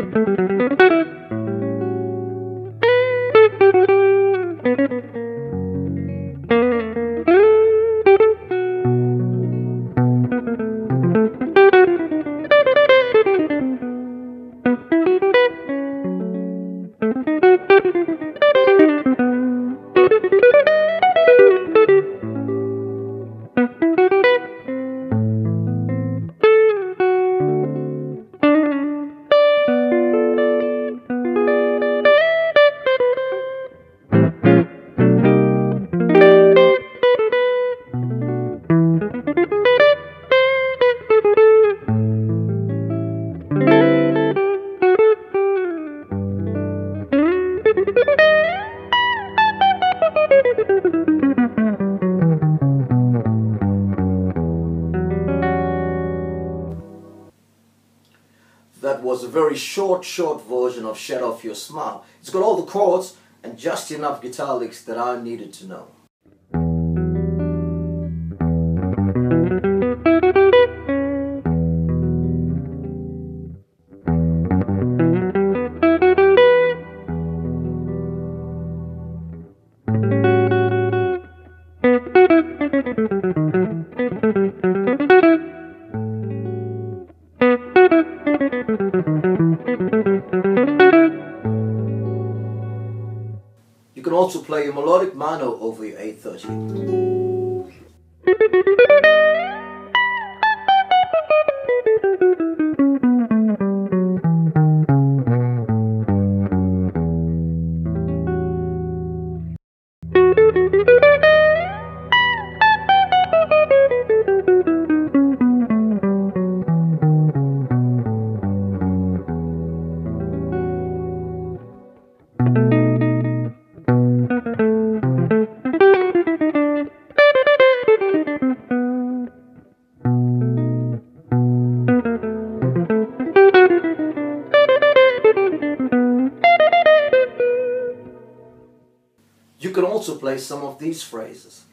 That was a very short version of Shed Off Your Smile. It's got all the chords and just enough guitar licks that I needed to know. You can also play a melodic mono over your A13. You can also play some of these phrases.